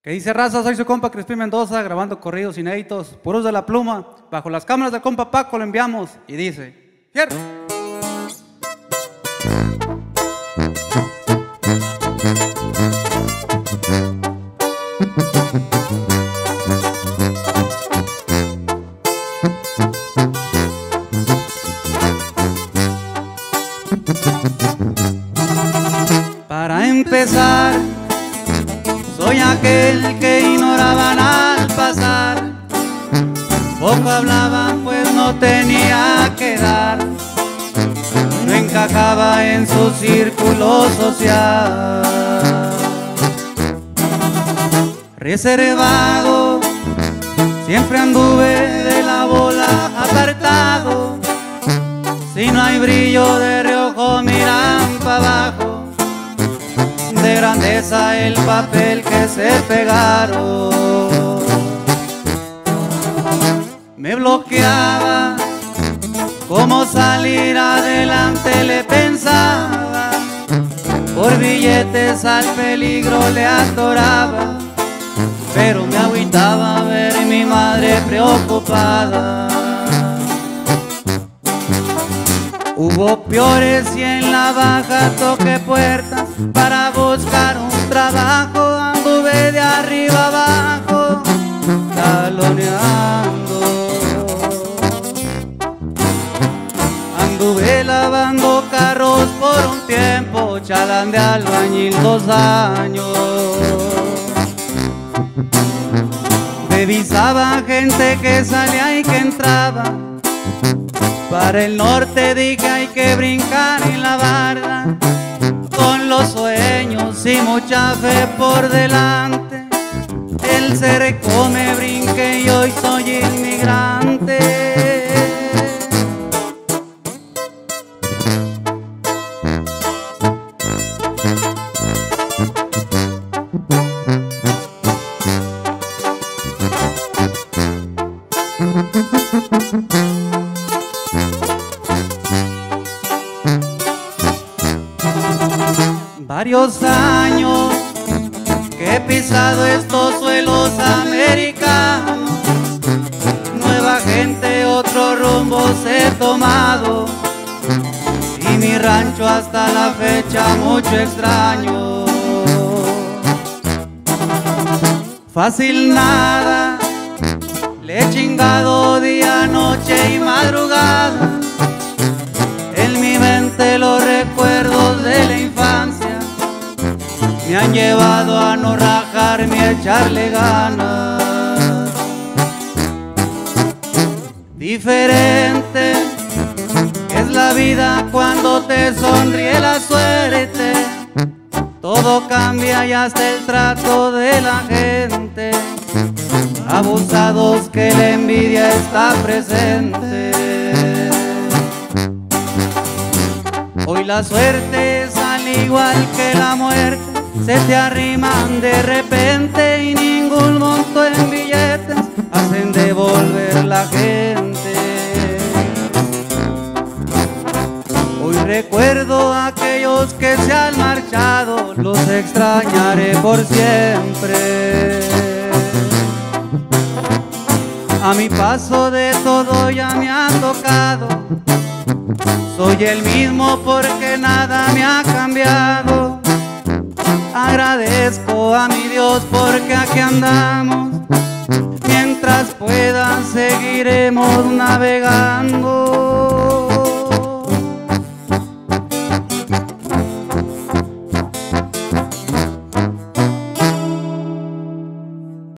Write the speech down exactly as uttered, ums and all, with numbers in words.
Que dice: raza, soy su compa Crispín Mendoza, grabando corridos inéditos, puros de la pluma. Bajo las cámaras del compa Paco lo enviamos. Y dice: ¡Fierro! Para empezar, soy aquel que ignoraban al pasar. Poco hablaban pues no tenía que dar. No encajaba en su círculo social. Reservado, siempre anduve de la bola apartado. Si no hay brillo de reojo miran para abajo. De grandeza el papel que se pegaron. Me bloqueaba, cómo salir adelante le pensaba. Por billetes al peligro le atoraba, pero me agüitaba ver a mi madre preocupada. Hubo peores y en la baja toqué puertas para buscar un trabajo. Anduve de arriba abajo, taloneando. Anduve lavando carros por un tiempo, chalán de albañil dos años. Revisaba gente que salía y que entraba. Para el norte dije hay que brincar en la barda, con los sueños y mucha fe por delante. El cerco me brinqué y hoy soy inmigrante. Varios años que he pisado estos suelos americanos. Nueva gente, otro rumbo se he tomado. Y mi rancho hasta la fecha mucho extraño. Fácil nada, le he chingado día, noche y madrugada. En mi mente los recuerdos de la infancia me han llevado a no rajarme y a echarle ganas. Diferente es la vida cuando te sonríe la suerte. Todo cambia y hasta el trato de la gente. Abusados que la envidia está presente. Hoy la suerte es al igual que la muerte, se te arriman de repente y ningún monto en billetes hacen devolver la gente. Hoy recuerdo a aquellos que se han marchado, los extrañaré por siempre. A mi paso de todo ya me ha tocado. Soy el mismo porque nada me ha cambiado. Agradezco a mi Dios porque aquí andamos. Mientras pueda seguiremos navegando.